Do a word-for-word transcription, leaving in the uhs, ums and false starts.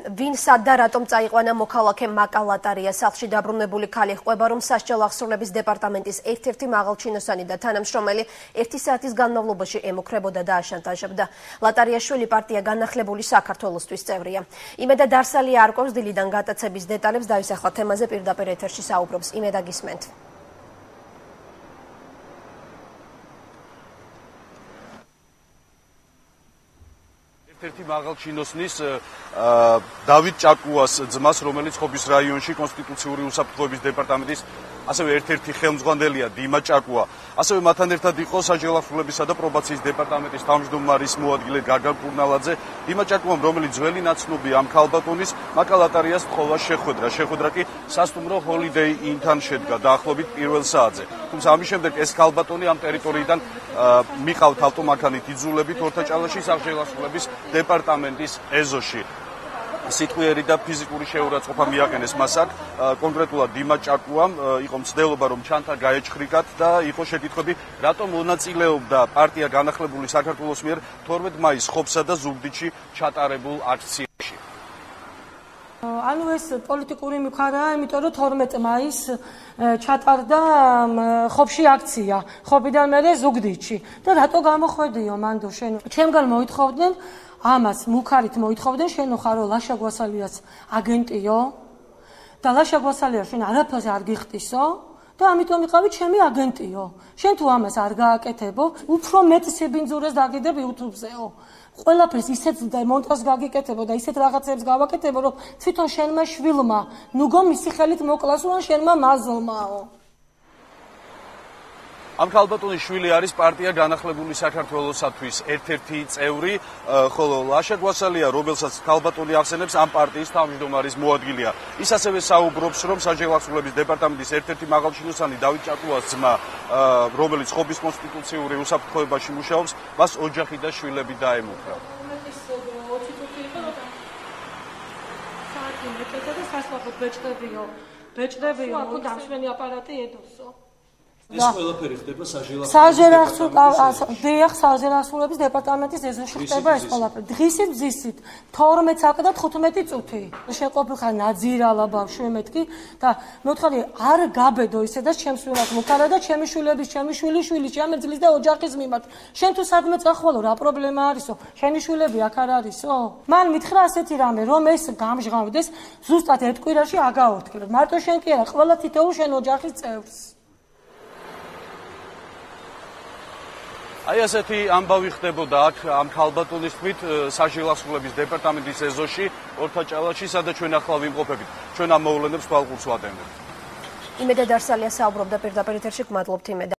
ვინ სად და რატომ წაიყვანა მოქალაქე მაკალატარია სახლში დაბრუნებული ქალი ხვდება, რომ სასჯელ აღსრულების დეპარტამენტის ერთ-ერთი მაღალჩინოსანი და თანამშრომელი ერთი საათის განმავლობაში ემუქრებოდა და აშანტაჟებდა. ლატარიაშვილი პარტია განახლებული საქართველოსთვის წევრია. იმედა დარსალია არკოს დილიდან გატაცების დეტალებს დავისახლა თემაზე პირდაპირ ეთერში საუბრობს. იმედა გისმენთ. ერთი მაღალჩინოსნის დავით ჭაკუას ძმას, რომელიც ხობის რაიონში კონსტიტუციური უსაფრთხოების დეპარტამენტის ასევე ერთ-ერთი ხელმძღვანელია დიმა ჭაკუა. ასევე მათთან ერთად იყო სასჯელ აღსრულებისა და პრობაციის დეპარტამენტის თავმჯდომარის მოადგილე გაგა კურნალაძე. დიმა ჭაკუამ, რომელიც ძველი ნაცნობი ამ ქალბატონის მაკალატარიას თხოვა შეხვედრა. შეხვედრა კი სასტუმრო ჰოლიდეი ინთან შედგა დაახლოებით პირველ საათზე. თუმცა ამის შემდეგ ეს ქალბატონი ამ ტერიტორიიდან მიყავთ ავტომანქანით იძულებით ორთაჭალაში სასჯელ აღსრულების დეპარტამენტის ეზოში. სიტყვიერი და ფიზიკური შეურაცხყოფა მიაყენეს მას აქ. კონკრეტულად დიმა ჭაკუამ იყო მცდელობა, რომ ჩანთა გაეჩხრიკათ და იყო შეკითხვები, რატომ მონაწილეობდა პარტია განახლებული საქართველოს მიერ თორმეტ მაისს ხობსა და ზუგდიდში ჩატარებულ აქციაში. ანუ ეს პოლიტიკური მქარაა, იმიტომ რომ თორმეტ მაისს ჩატარდა ხობში აქცია, ხობიდან მერე ზუგდიდში. და რატო გამოხვედიო მანდო შენ? ჩემგან მოითხოვდნენ ამას მუქარით მოითხოვდნენ, შენ ხარო ლაშა გვასალიას აგენტიო და ლაშა გვასალია შენ არაფერს არ გიხტისო და ამიტომ იყავი ჩემი აგენტიო. შენ თუ ამას არ გააკეთებო, უფრო მეტ სიბინძურეს დაგიდებ YouTube-ზეო. ყველაფერს ისეთ მონტაჟს გაგიკეთებო და ისეთ რაღაცებს გავაკეთებო, რომ თვითონ შენმა შვილმა ნუგო მისი ხელით მოკლასო ან შენმა მაზლმაო. ამ ქალბატონის შვილი არის პარტია განახლებული საქართველოსათვის ერთ-ერთი წევრი, ხოლო ლაშა გვასალია, რომელსაც ქალბატონი ახსენებს, ამ პარტიის თავმჯდომარის მოადგილეა. ის ასევე საუბრობს, რომ სასჯელ აღსრულების დეპარტამენტის ერთ-ერთი მაღალჩინოსანი დავით ჭაკუას ძმა, რომელიც ხობის კონსტიტუციური უსაფრთხოებაში მუშაობს, მას ოჯახი და შვილები დაემუქრა. ბეჭდებიო, ბეჭდებიო, ხო დამშვენი აპარატი ედოსო. ეს ყველაფერი ხდება სასჯელ აღსრულების დეპარტამენტის ეზოში ხდება ეს ყველაფერი. დღისით მზისით თორმეტ საათი და თხუთმეტი წუთი. შეყოფილ ნაძირალა ბავშვი მეთქი და მეთქარი არ გაბედო ისე და ჩემს შვილად მუქარა და ჩემი შვილების, ჩემი შვილის შვილი, ჩემი ძლის და ოჯახის მიმართ. შენ თუ სადმე წახვალო, რა პრობლემა არისო? შენი შვილები აქ არ არისო? მან მითხრა ასეთი რამე, რომ ეს გამჟღავდეს ზუსტად ერთ კვირაში აგაორთქლებ. მარტო შენ კი არა, ყველა თითოეულ შენ ოჯახის წევრს. აი ასეთი ამბავი ხდებოდა აქ ამ ქალბატონის თქმით სასჯელ აღსრულების დეპარტამენტის ეზოში ორთაჭალაში, სადაც ჩვენ ახლა ვიმყოფებით. ჩვენ ამ მოვლენებს თვალყურს ვატენებთ. იმედა დარსალია საუბრობდა პირდაპირ ეთერში, გმადლობთ იმედა.